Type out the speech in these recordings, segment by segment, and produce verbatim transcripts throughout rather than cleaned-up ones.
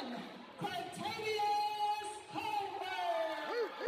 one, Kertavious Culver.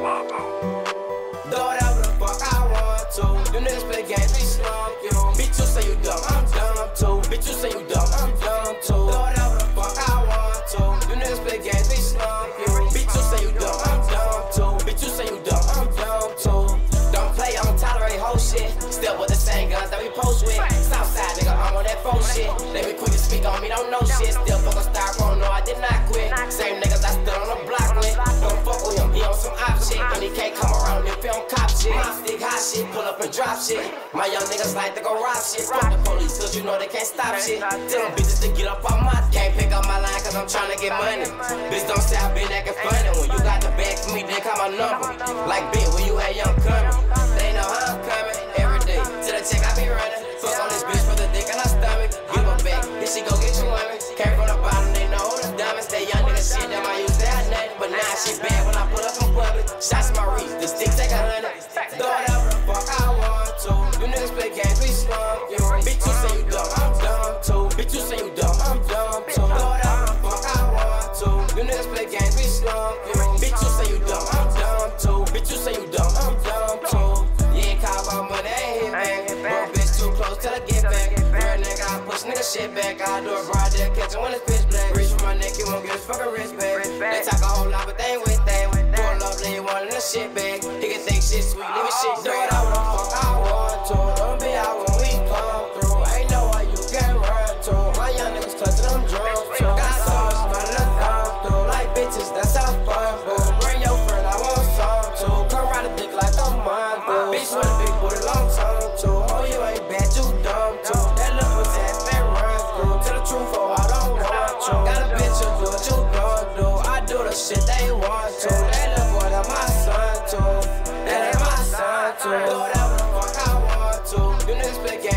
Do whatever the fuck I want to. You niggas play games, we slump you. Bitch, you say you dumb, I'm dumb too. Bitch, you say you dumb, I'm dumb too. Do whatever the fuck I want to. You niggas play games, we slump you. Bitch, you say you dumb, I'm dumb too. Bitch, you say you dumb, I'm dumb too. Don't play, I don't tolerate whole shit. Still with the same guns that we post with. Southside nigga, I'm on that phone shit. They be quick to speak on me, don't know shit. Still fuck a styrofoam, no I did not quit. Same niggas I stood on the block with. Don't fuck with him, he on some op shit. And he can't come around if he don't cop shit. My stick hot shit, pull up and drop shit. My young niggas like to go rob shit. Fuck the police, cause you know they can't stop shit. Tell them bitches to get up on my. Can't pick up my line cause I'm tryna get money. Bitch don't say I been acting funny. When you got the bag for me, then call my number. Like bitch, when you had young coming. They know how I'm coming every day. To the check I be running. Fuck on this bitch for the dick in her stomach. Give her back, then she go get you women. Came from the bottom, they know who the diamonds. That young nigga shit, them I used to have nothing. But now she bad when I pull up in public. Shots my reach, the stick take a hundred. Do whatever the fuck I want to. You niggas play games, we slump you. Bitch, you say you dumb, I'm dumb too. Bitch, you say you dumb, I'm dumb too. Do whatever the fuck I want to. You niggas play games, we slump you. Bitch, you say you dumb, I'm dumb too. Bitch, you say you dumb, I'm dumb too. You ain't call about money, ain't hit back. Boy, bitch too close till I get back. Real nigga, I push nigga shit back. I do a broad deal, catch it when it's pitch black. Reach for my neck, you won't get his fucking wrist back. They talk a whole lot, but they ain't with that. Pull up, then you want in the shit bag. He can think shit sweet, leave it shit. Do whatever the fuck I want to. Don't be out when we come through. Ain't know why you can run to. My young niggas touching them drums too. Got sauce, but I come through. Like bitches, that's how fun, boo. Bring your friend, I want some too. Come ride a dick like a man, boo. Bitch with a big booty, long tongue too. Oh, you ain't bad, you dumb too. That little pussy ass man run through. Tell the truth, oh, I don't want you. Got a bitch, you do what you gon' do. I do the shit they want to. That little boy, that's my son too. That ain't my son too. Do whatever the fuck I want to. You niggas play games.